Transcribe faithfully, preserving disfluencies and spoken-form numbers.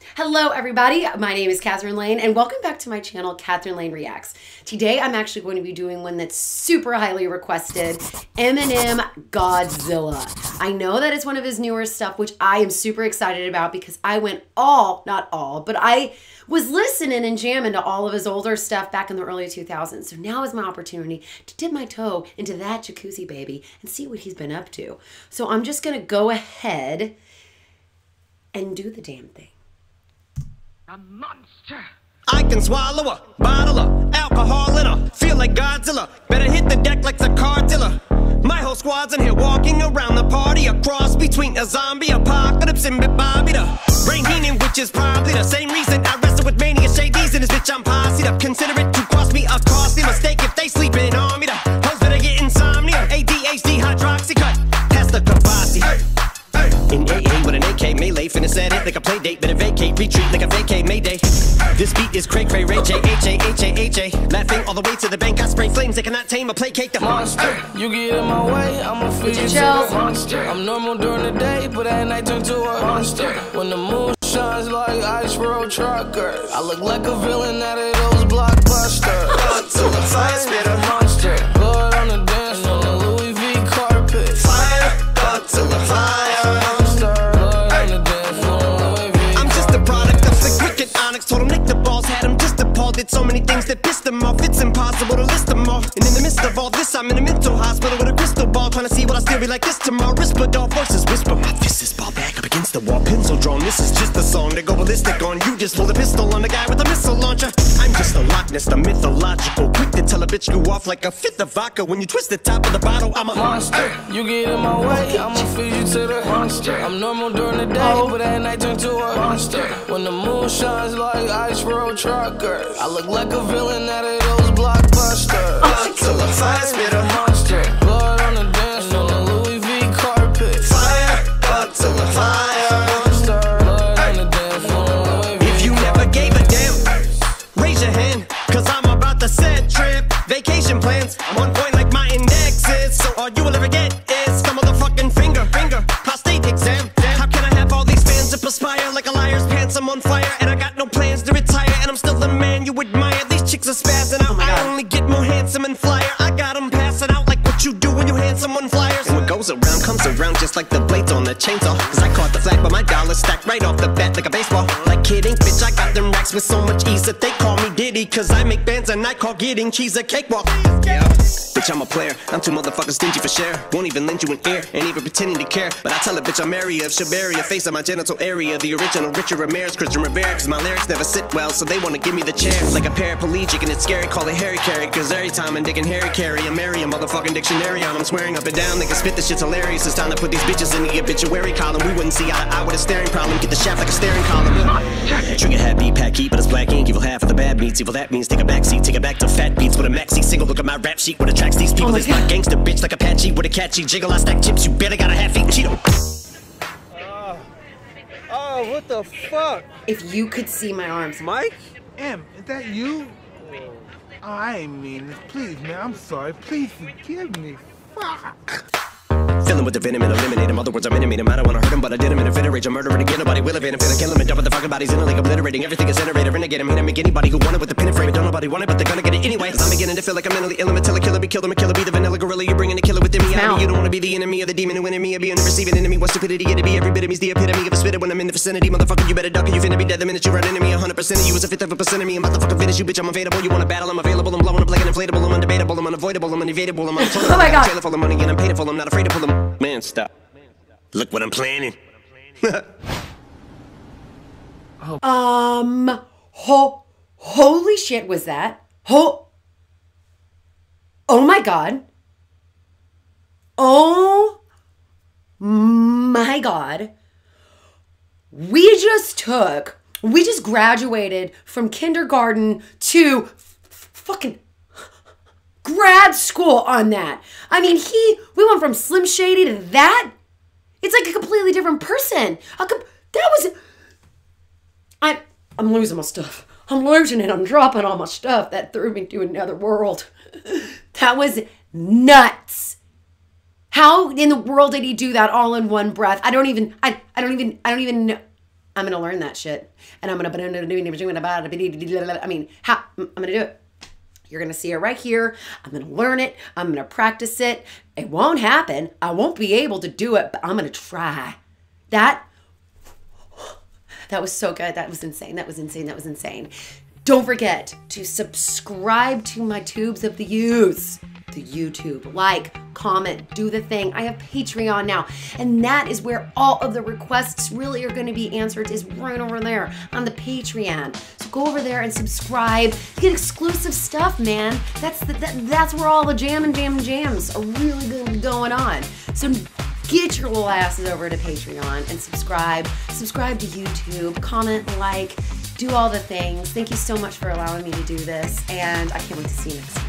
Hello everybody, my name is Kathryn Layne and welcome back to my channel, Kathryn Layne Reacts. Today I'm actually going to be doing one that's super highly requested, Eminem Godzilla. I know that it's one of his newer stuff, which I am super excited about because I went all, not all, but I was listening and jamming to all of his older stuff back in the early two thousands. So now is my opportunity to dip my toe into that jacuzzi baby and see what he's been up to. So I'm just gonna go ahead and do the damn thing. A monster. I can swallow a bottle of alcohol in her. Feel like Godzilla. Better hit the deck like the car dealer. My whole squad's in here walking around the party. A cross between a zombie apocalypse and Bobby the Rain Heenan, which is probably the same reason I wrestle with mania shades in this bitch. I'm posse up. Consider it to cost me a costly mistake if they sleeping on me. The hoes better get insomnia. A D H D hydroxy cut. Pass the Kavasi. Hey. In A A with an A K melee, finna set it like a play date, better vacate, retreat like a vacate mayday. This beat is cray cray, Ray J, H A, H A, H A. Laughing all the way to the bank, I spray flames, they cannot tame or placate the monster. You get in my way, I'ma feed you to the monster. I'm normal during the day, but at night turn to a monster. When the moon shines like ice road truckers, I look like a villain out of those blockbusters. Godzilla, fire spitter, monster. Blood on the dance floor, the Louis V carpet. Fire, Godzilla, fire. Told him nick the balls, had him just appalled. Did so many things that pissed him off, it's impossible to list them all. And in the midst of all this, I'm in a mental hospital with a crystal ball, trying to see what I still be like this tomorrow. Whisper, dog voices whisper, my fist is ball back up against the wall, pencil drawn. This is just a song to go ballistic on. You just pulled a pistol on the guy with a missile launcher. I'm just a Loch Ness, the mythological, quick to tell a bitch go off like a fifth of vodka. When you twist the top of the bottle, I'm a monster. You get in my way, I'ma feed you to the monster. I'm normal during the day, but at night turn to a monster. When the moon shines like ice road truckers, I look like a villain out of those blockbusters. Godzilla, fire spitter, monster. Blood on the dance floor, the Louis V carpet. Fire, Godzilla, fire. Monster. Blood on the dance floor, Louis V If you never gave a damn, raise your hand, cause I'm about to set trip. Vacation plans, I'm on point like my index is. So all you will ever get is some motherfucking finger, finger, prostate exam. How can I have all these fans that perspire like a liar's pants? I'm on fire and I got no plans to retire, and I'm still the man you admire. These chicks are spazzing out. Oh I only get more handsome and flyer. I got them passing out like what you do when you hand someone flyers. And what goes around comes around just like the blades on the chainsaw. Cause I caught the flag, but my dollar stacked right off the bat like a baseball. Like kidding, bitch, I got them racks with so much ease that they call me Diddy. Cause I make bands and I call getting cheese a cakewalk. Yeah, bitch, I'm a player. I'm too motherfucking stingy for share. Won't even lend you an ear, ain't even pretending to care. But I tell a bitch I'm area of Shabaria, face on my genital area. The original Richard Ramirez, Christian Rivera. Cause my lyrics never sit well, so they wanna give me the chair. Like a paraplegic and it's scary, call it Harry Carry. Cause every time I'm digging Harry Carry, I'm marry a motherfucking dictionary on. I'm swearing up and down, they can spit this shit's hilarious. It's time to put these bitches in the obituary column. We wouldn't see eye to eye with a staring problem. Get the shaft like a staring column. Trigger happy, pack heat, but it's black ink. Evil half of the bad meats. Evil that means take a backseat, take it back to fat beats with a maxi single. Look at my rap sheet, what attracts these people. Oh This my gangster bitch like Apache with a catchy jiggle. I stack chips, you better got a half eaten Cheeto. Uh, oh, what the fuck? If you could see my arms. Mike? Em, is that you? Oh, I ain't mean this. Please, man, I'm sorry. Please forgive me. Fuck. Filling with the venom and eliminate him. Other words, I'm intimate him. I don't wanna hurt him, but I did him in a fit of rage. I'm murdering again. Nobody will evade him. Finna kill him and dump the fucking bodies in a lake, obliterating everything is generated. Renegade him. Hit him. Make anybody who want it with the pin and frame. Don't nobody want it, but they're gonna get it anyway. Cause I'm beginning to feel like I'm mentally ill. Until a killer be killed. I'm a killer. Be the vanilla gorilla. You're bringing a killer within me. Out. You don't wanna be the enemy of the demon who in me. Or being the receiving enemy. What stupidity it'd be. Every bit of me's the epitome of a spitter when I'm in the vicinity. Motherfucker, you better duck or you finna be dead the minute you run into me. one hundred percent of you is a fifth of a percent of me. I'm about to fucking finish you, bitch. I'm available. You wanna battle? I'm available. I'm blowing up like an inflatable. I'm undebatable. I'm unavoidable. I'm unevadable. I'm unavoidable. Oh my god. I'm full of money and I'm paid for. I'm not afraid to pull them. Man, stop. Look what I'm planning. um, ho, holy shit was that? Ho, oh my god. Oh my god. We just took, we just graduated from kindergarten to fucking grad school on that. I mean, he, we went from Slim Shady to that. It's like a completely different person. A com that was, I, I'm losing my stuff. I'm losing it. I'm dropping all my stuff. That threw me to another world. That was nuts. How in the world did he do that all in one breath? I don't even, I, I don't even, I don't even know. I'm going to learn that shit. And I'm going to, I mean, how, I'm going to do it. You're going to see it right here. I'm going to learn it. I'm going to practice it. It won't happen. I won't be able to do it, but I'm going to try. That, that was so good. That was insane. That was insane. That was insane. Don't forget to subscribe to my tubes of the use. The YouTube, like, comment, do the thing. I have Patreon now, and that is where all of the requests really are going to be answered, is right over there on the Patreon. So go over there and subscribe. Get exclusive stuff, man. That's the, that, that's where all the jam and jam and jams are really going to be going on. So get your little asses over to Patreon and subscribe. Subscribe to YouTube, comment, like, do all the things. Thank you so much for allowing me to do this, and I can't wait to see you next time.